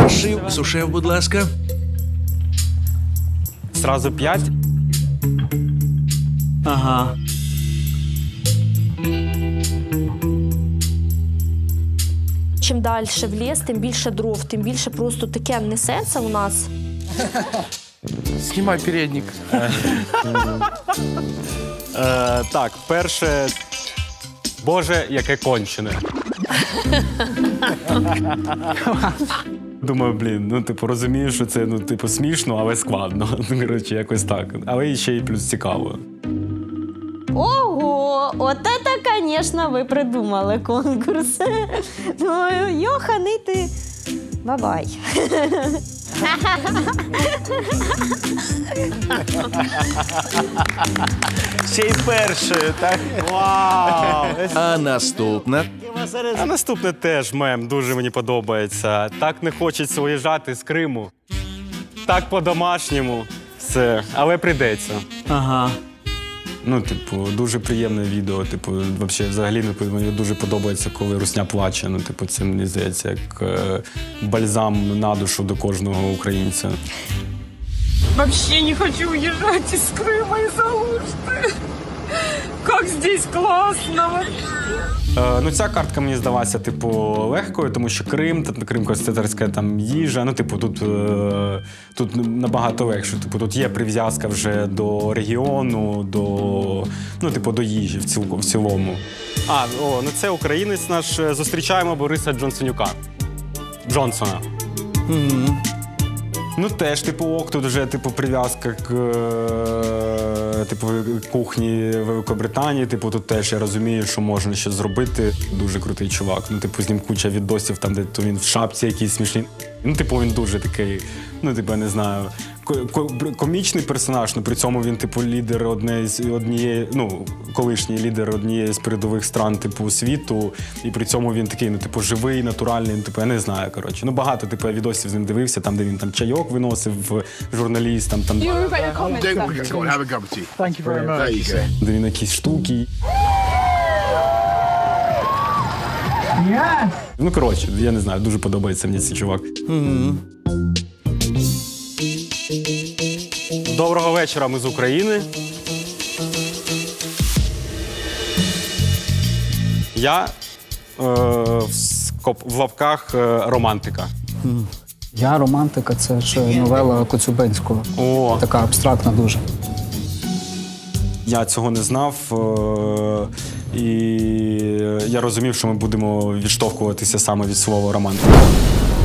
Сушив, будь ласка. Сразу 5. Ага. Чим далі в ліс, тим більше дров, тим більше просто таке несеться у нас. Знімай передник. Так, перше. Боже, яке кончене. Думаю, блін, ну, типу, розумію, що це, ну, типу, смішно, але складно. Коротше, якось так. Але ще й плюс цікаво. Ого, от це, звісно, ви придумали конкурс. Ну, йоханий ти, бабай. Ще й першою, так? Вау! А наступна. А наступне теж мем, дуже мені подобається. Так не хочеться уїжджати з Криму. Так по-домашньому. Все, але прийдеться. Ага. Ну, типу, дуже приємне відео. Типу, взагалі, мені дуже подобається, коли русня плаче. Ну, типу, це, мені здається, як бальзам на душу до кожного українця. Вообще не хочу уезжать из Крыма из-за Алушты. Как здесь классно вообще. Ну, ця картка мені здалася, типу, легкою, тому що Крим, кримсько-татарська там їжа, ну, типу, тут набагато легше. Типу, тут є прив'язка вже до регіону, ну, типу, до їжі в цілому. Ну це українець наш. Зустрічаємо Бориса Джонсона. Ну, теж, типу, тут вже, типу, прив'язка к кухні Великобританії. Типу, тут теж я розумію, що можна ще зробити. Дуже крутий чувак. Ну, типу, з ним куча відосів, там, де то він в шапці якийсь смішний. Ну, типу, він дуже такий, ну, типу, я не знаю, комічний персонаж, але при цьому він, типу, лідер однієї, ну, колишній лідер однієї з передових стран, типу, світу. І при цьому він такий, ну, типу, живий, натуральний, ну, типу, я не знаю, коротше. Ну, багато, типу, я відосів з ним дивився, там, де він там чайок виносив журналістам, там, де він якісь штуки. Ну, коротше, я не знаю, дуже подобається мені цей чувак. Доброго вечора, ми з України. Я в лапках романтика. Я романтика, це ж новела Коцюбинського. О. Така абстрактна дуже. Я цього не знав, і я розумів, що ми будемо відштовхуватися саме від слова романтика.